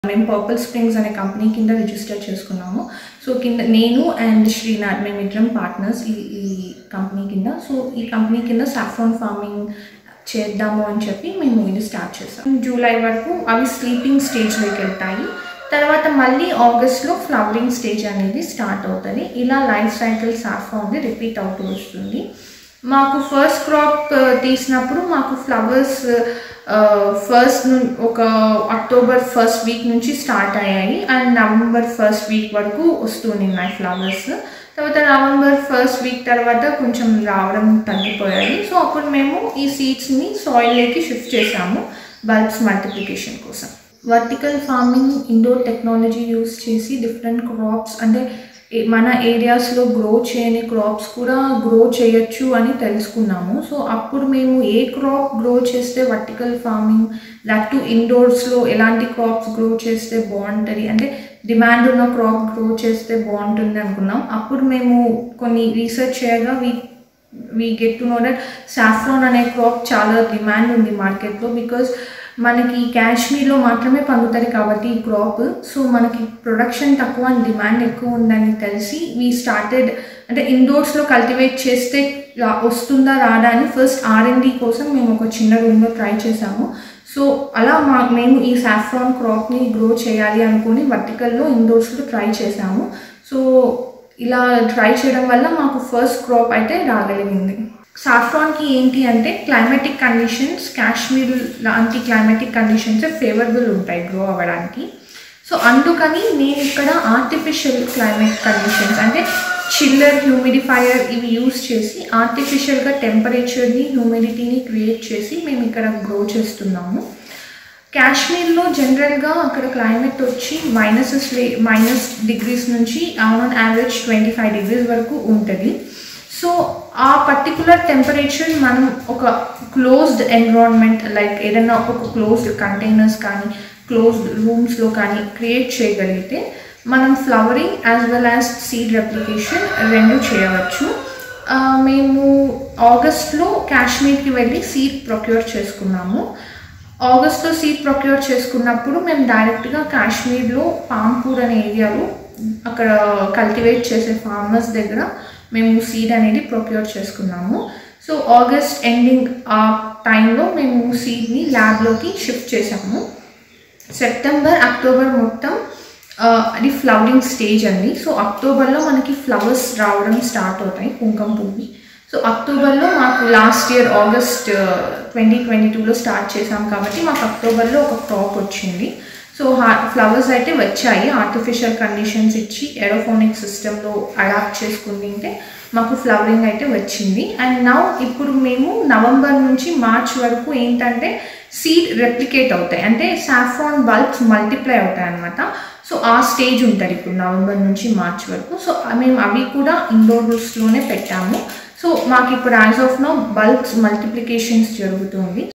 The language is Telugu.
మేము పర్పుల్ స్ప్రింగ్స్ అనే కంపెనీ కింద రిజిస్టర్ చేసుకున్నాము. సో కింద నేను అండ్ శ్రీనాథ్ మేమిద్దరం పార్ట్నర్స్ ఈ కంపెనీ కింద. సో ఈ కంపెనీ కింద సాఫ్రాన్ ఫార్మింగ్ చేద్దాము అని చెప్పి మేము ఇది స్టార్ట్ చేసాం. జూలై వరకు అవి స్లీపింగ్ స్టేజ్లోకి వెళ్తాయి. తర్వాత మళ్ళీ ఆగస్ట్లో ఫ్లవరింగ్ స్టేజ్ అనేది స్టార్ట్ అవుతుంది. ఇలా లైఫ్ సైకిల్ సాఫ్రాన్ది రిపీట్ అవుతూ వస్తుంది. మాకు ఫస్ట్ క్రాప్ తీసినప్పుడు మాకు ఫ్లవర్స్ ఫస్ట్ ఒక అక్టోబర్ ఫస్ట్ వీక్ నుంచి స్టార్ట్ అయ్యాయి అండ్ నవంబర్ ఫస్ట్ వీక్ వరకు వస్తున్నాయి ఫ్లవర్స్. తర్వాత నవంబర్ ఫస్ట్ వీక్ తర్వాత కొంచెం రావడం తగ్గిపోయాయి. సో అప్పుడు మేము ఈ సీడ్స్ని సాయిల్లోకి షిఫ్ట్ చేసాము బల్బ్స్ మల్టిప్లికేషన్ కోసం. Vertical farming indoor technology use చేసి డిఫరెంట్ క్రాప్స్ అంటే మన ఏరియాస్లో గ్రో చేయని క్రాప్స్ కూడా గ్రో చేయొచ్చు అని తెలుసుకున్నాము. సో అప్పుడు మేము ఏ క్రాప్ గ్రో చేస్తే వర్టికల్ ఫార్మింగ్ దట్ టు ఇండోర్స్లో ఎలాంటి క్రాప్స్ గ్రో చేస్తే బాగుంటుంది అంటే డిమాండ్ ఉన్న క్రాప్ గ్రో చేస్తే బాగుంటుంది అనుకున్నాం. అప్పుడు మేము కొన్ని రీసెర్చ్ చేయగా we get to know that saffron అనే క్రాప్ చాలా డిమాండ్ ఉంది మార్కెట్లో. బికాజ్ మనకి కాశ్మీర్లో మాత్రమే పండుతుంది కాబట్టి ఈ క్రాప్. సో మనకి ప్రొడక్షన్ తక్కువ అండ్ డిమాండ్ ఎక్కువ ఉందని తెలిసి వీ స్టార్టెడ్ అంటే ఇండోర్స్లో కల్టివేట్ చేస్తే వస్తుందా రాదా అని ఫస్ట్ R&D కోసం మేము ఒక చిన్న రూమ్లో ట్రై చేసాము. సో అలా మేము ఈ సాఫ్రాన్ క్రాప్ని గ్రో చేయాలి అనుకుని వర్టికల్లో ఇండోర్స్లో ట్రై చేసాము. సో ఇలా ట్రై చేయడం వల్ల మాకు ఫస్ట్ క్రాప్ అయితే రాగలిగింది. సాఫ్రాన్కి ఏంటి అంటే క్లైమాటిక్ కండిషన్స్ కాశ్మీర్ లాంటి క్లైమాటిక్ కండిషన్స్ ఫేవరబుల్ ఉంటాయి గ్రో అవ్వడానికి. సో అందుకని నేను ఇక్కడ ఆర్టిఫిషియల్ క్లైమేట్ కండిషన్స్ అంటే చిల్లర్ హ్యూమిడిఫైయర్ ఇవి యూస్ చేసి ఆర్టిఫిషియల్గా టెంపరేచర్ని హ్యూమిడిటీని క్రియేట్ చేసి మేము ఇక్కడ గ్రో చేస్తున్నాము. కాశ్మీర్లో జనరల్గా అక్కడ క్లైమేట్ వచ్చి మైనస్ డిగ్రీస్ నుంచి ఆన్ యావరేజ్ 25 degrees వరకు ఉంటుంది. సో ఆ పర్టికులర్ టెంపరేచర్ మనం ఒక క్లోజ్డ్ ఎన్విరాన్మెంట్ లైక్ ఏదైనా ఒక క్లోజ్డ్ కంటైనర్స్ కానీ క్లోజ్డ్ రూమ్స్లో కానీ క్రియేట్ చేయగలిగితే మనం flowering as well as seed replication రెండు చేయవచ్చు. మేము ఆగస్ట్లో కాశ్మీర్కి వెళ్ళి సీడ్ ప్రొక్యూర్ చేసుకున్నాము. ఆగస్ట్లో సీడ్ ప్రొక్యూర్ చేసుకున్నప్పుడు మేము డైరెక్ట్గా కాశ్మీర్లో పాంపూర్ అనే ఏరియాలో అక్కడ కల్టివేట్ చేసే ఫార్మర్స్ దగ్గర మేము సీడ్ అనేది ప్రొక్యూర్ చేసుకున్నాము. సో ఆగస్ట్ ఎండింగ్ ఆ టైంలో మేము సీడ్ని ల్యాబ్లోకి షిఫ్ట్ చేసాము. సెప్టెంబర్ అక్టోబర్ మొత్తం అది ఫ్లవరింగ్ స్టేజ్ అండి. సో అక్టోబర్లో మనకి ఫ్లవర్స్ రావడం స్టార్ట్ అవుతాయి కుంకుమ పువ్వు. సో అక్టోబర్లో మాకు లాస్ట్ ఇయర్ ఆగస్ట్ 2022లో స్టార్ట్ చేసాం కాబట్టి మాకు అక్టోబర్లో ఒక క్రాప్ వచ్చింది. సో ఫ్లవర్స్ అయితే వచ్చాయి ఆర్టిఫిషియల్ కండిషన్స్ ఇచ్చి ఏరోఫోనిక్ సిస్టంలో అడాప్ట్ చేసుకుంటే మాకు ఫ్లవరింగ్ అయితే వచ్చింది. అండ్ ఇప్పుడు మేము నవంబర్ నుంచి మార్చ్ వరకు ఏంటంటే సీడ్ రెప్లికేట్ అవుతాయి అంటే సాఫ్రాన్ బల్బ్స్ మల్టిప్లై అవుతాయి అన్నమాట. సో ఆ స్టేజ్ ఉంటుంది ఇప్పుడు నవంబర్ నుంచి మార్చ్ వరకు. సో మేము అవి కూడా ఇండోర్స్లోనే పెట్టాము. సో మాకు ఇప్పుడు as of now bulbs multiplications జరుగుతుంది.